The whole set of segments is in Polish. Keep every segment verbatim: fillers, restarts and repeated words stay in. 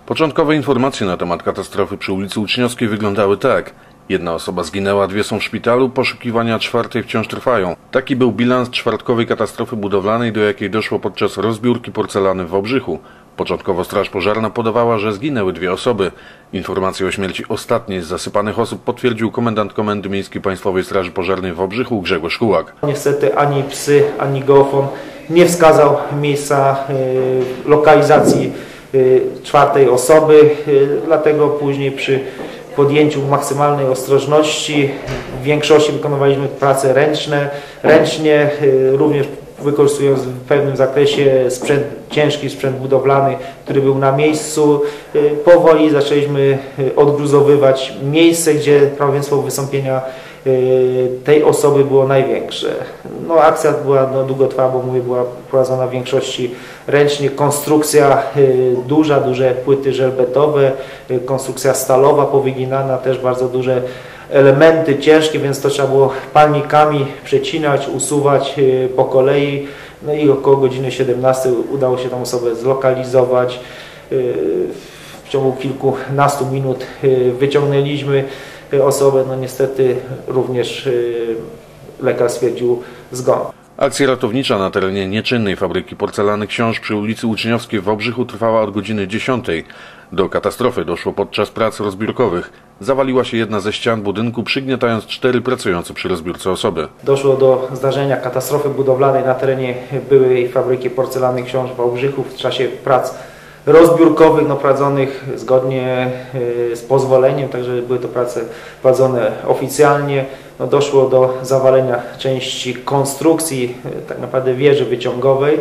Początkowe informacje na temat katastrofy przy ulicy Uczniowskiej wyglądały tak. Jedna osoba zginęła, dwie są w szpitalu, poszukiwania czwartej wciąż trwają. Taki był bilans czwartkowej katastrofy budowlanej, do jakiej doszło podczas rozbiórki porcelany w Wałbrzychu. Początkowo straż pożarna podawała, że zginęły dwie osoby. Informację o śmierci ostatniej z zasypanych osób potwierdził komendant Komendy Miejskiej Państwowej Straży Pożarnej w Wałbrzychu Grzegorz Kułak. Niestety ani psy, ani geofon nie wskazał miejsca y, lokalizacji y, czwartej osoby, y, dlatego później przy podjęciu maksymalnej ostrożności w większości wykonywaliśmy prace ręczne, ręcznie, y, również wykorzystując w pewnym zakresie sprzęt, ciężki sprzęt budowlany, który był na miejscu. Powoli zaczęliśmy odgruzowywać miejsce, gdzie prawdopodobieństwo wystąpienia tej osoby było największe. No, akcja była no, długotrwała, bo mówię, była prowadzona w większości ręcznie. Konstrukcja duża, duże płyty żelbetowe, konstrukcja stalowa powyginana, też bardzo duże elementy ciężkie, więc to trzeba było palnikami przecinać, usuwać po kolei. No i około godziny siedemnastej udało się tą osobę zlokalizować. W ciągu kilkunastu minut wyciągnęliśmy osobę. No niestety również lekarz stwierdził zgon. Akcja ratownicza na terenie nieczynnej fabryki porcelany Książ przy ulicy Uczniowskiej w Wałbrzychu trwała od godziny dziesiątej. Do katastrofy doszło podczas prac rozbiórkowych. Zawaliła się jedna ze ścian budynku, przygniatając cztery pracujące przy rozbiórce osoby. Doszło do zdarzenia katastrofy budowlanej na terenie byłej fabryki porcelany Książ w Wałbrzychu w czasie prac rozbiórkowych no, prowadzonych zgodnie z pozwoleniem, także były to prace prowadzone oficjalnie. No, doszło do zawalenia części konstrukcji, tak naprawdę wieży wyciągowej.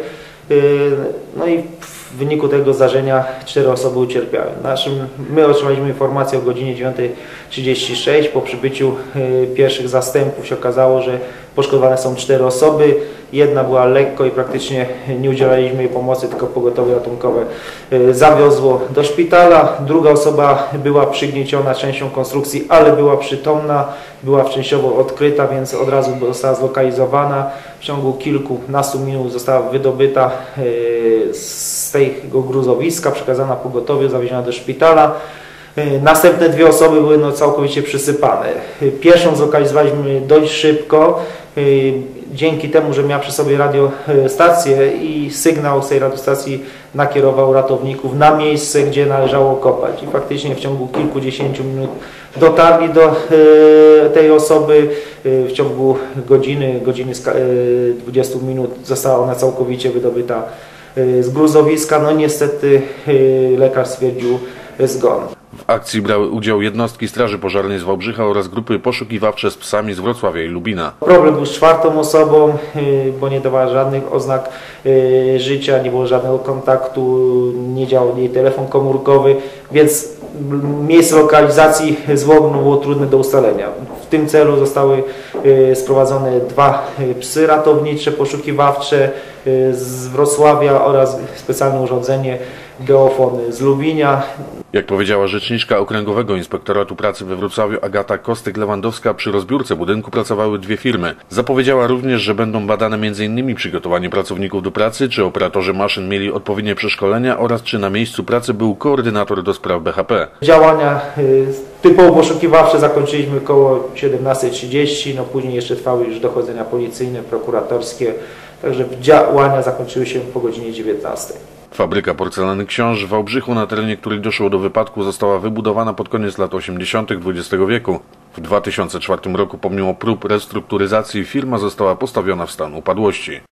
No i w wyniku tego zdarzenia cztery osoby ucierpiały. Naszym, my otrzymaliśmy informację o godzinie dziewiątej trzydzieści sześć. Po przybyciu pierwszych zastępów się okazało, że poszkodowane są cztery osoby. Jedna była lekko i praktycznie nie udzielaliśmy jej pomocy, tylko pogotowie ratunkowe zawiozło do szpitala. Druga osoba była przygnieciona częścią konstrukcji, ale była przytomna, była częściowo odkryta, więc od razu została zlokalizowana. W ciągu kilkunastu minut została wydobyta z tego gruzowiska, przekazana pogotowiu, zawieziona do szpitala. Następne dwie osoby były no, całkowicie przysypane. Pierwszą zlokalizowaliśmy dość szybko, dzięki temu, że miała przy sobie radiostację i sygnał z tej radiostacji nakierował ratowników na miejsce, gdzie należało kopać. I faktycznie w ciągu kilkudziesięciu minut dotarli do tej osoby. W ciągu godziny, godziny dwudziestu minut została ona całkowicie wydobyta z gruzowiska. No niestety lekarz stwierdził zgon. W akcji brały udział jednostki Straży Pożarnej z Wałbrzycha oraz grupy poszukiwawcze z psami z Wrocławia i Lubina. Problem był z czwartą osobą, bo nie dawała żadnych oznak życia, nie było żadnego kontaktu, nie działał jej telefon komórkowy, więc miejsce lokalizacji zwłoki było trudne do ustalenia. W tym celu zostały sprowadzone dwa psy ratownicze, poszukiwawcze z Wrocławia oraz specjalne urządzenie geofon z Lubinia. Jak powiedziała rzeczniczka Okręgowego Inspektoratu Pracy we Wrocławiu Agata Kostyk-Lewandowska, przy rozbiórce budynku pracowały dwie firmy. Zapowiedziała również, że będą badane między innymi przygotowanie pracowników do pracy, czy operatorzy maszyn mieli odpowiednie przeszkolenia oraz czy na miejscu pracy był koordynator do spraw B H P. Działania typowo poszukiwawcze zakończyliśmy około siedemnastej trzydzieści, no później jeszcze trwały już dochodzenia policyjne, prokuratorskie, także działania zakończyły się po godzinie dziewiętnastej. Fabryka porcelany Książ w Wałbrzychu, na terenie której doszło do wypadku, została wybudowana pod koniec lat osiemdziesiątych dwudziestego wieku. W dwa tysiące czwartym roku, pomimo prób restrukturyzacji, firma została postawiona w stan upadłości.